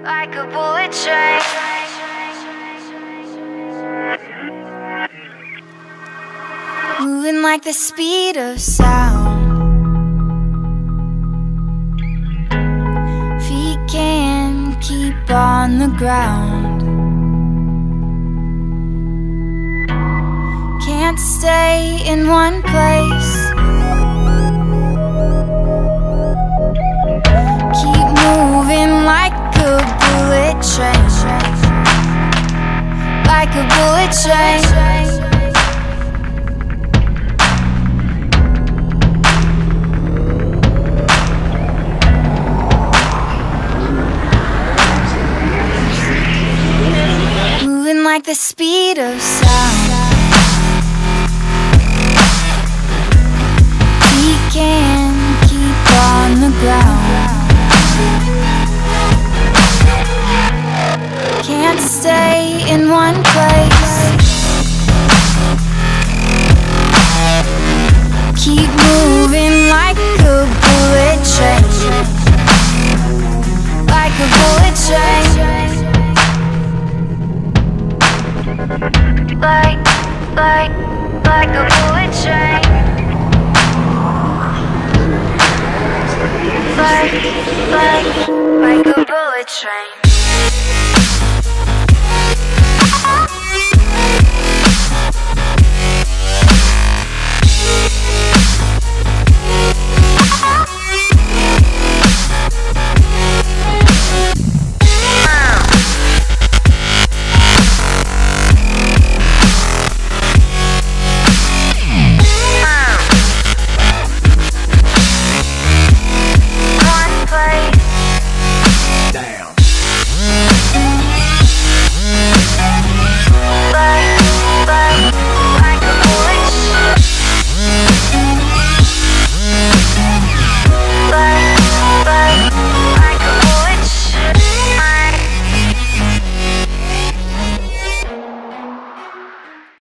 like a bullet train. Moving like the speed of sound. Feet can't keep on the ground. Can't stay in one place. Keep moving like a bullet train. Like a bullet train. Moving like the speed of sound. We can't keep on the ground. Can't stay in one place. Keep moving like a bullet train. Like a bullet train. Like a bullet train. Like a bullet train.